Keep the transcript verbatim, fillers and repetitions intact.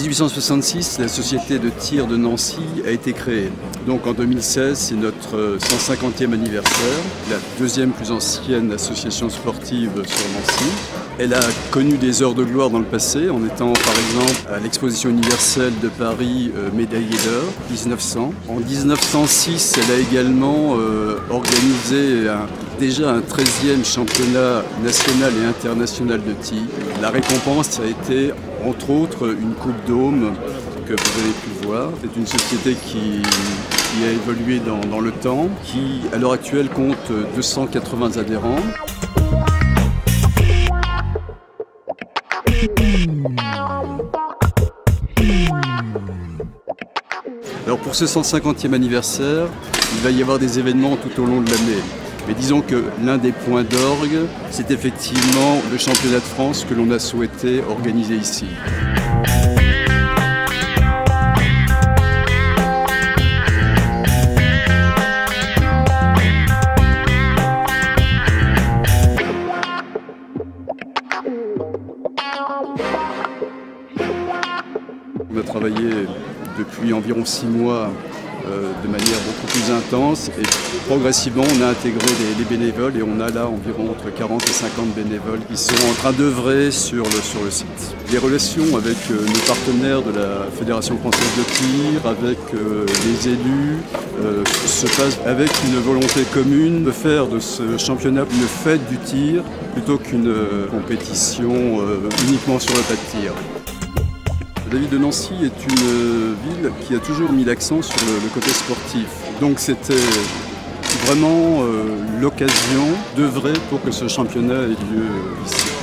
dix-huit cent soixante-six, la société de tir de Nancy a été créée. Donc en deux mille seize, c'est notre cent cinquantième anniversaire, la deuxième plus ancienne association sportive sur Nancy. Elle a connu des heures de gloire dans le passé, en étant par exemple à l'exposition universelle de Paris euh, médaillée d'or, dix-neuf cents. En dix-neuf cent six, elle a également euh, organisé un, déjà un treizième championnat national et international de tir. La récompense a été entre autres une coupe Dôme que vous avez pu voir. C'est une société qui, qui a évolué dans, dans le temps, qui à l'heure actuelle compte deux cent quatre-vingts adhérents. Alors pour ce cent cinquantième anniversaire, il va y avoir des événements tout au long de l'année. Mais disons que l'un des points d'orgue, c'est effectivement le championnat de France que l'on a souhaité organiser ici. On a travaillé depuis environ six mois euh, de manière beaucoup plus intense et progressivement on a intégré les, les bénévoles et on a là environ entre quarante et cinquante bénévoles qui sont en train d'œuvrer sur le, sur le site. Les relations avec euh, nos partenaires de la Fédération française de tir, avec euh, les élus, euh, se passent avec une volonté commune de faire de ce championnat une fête du tir plutôt qu'une euh, compétition euh, uniquement sur le tas de tir. La ville de Nancy est une ville qui a toujours mis l'accent sur le, le côté sportif. Donc c'était vraiment euh, l'occasion d'œuvrer pour que ce championnat ait lieu ici.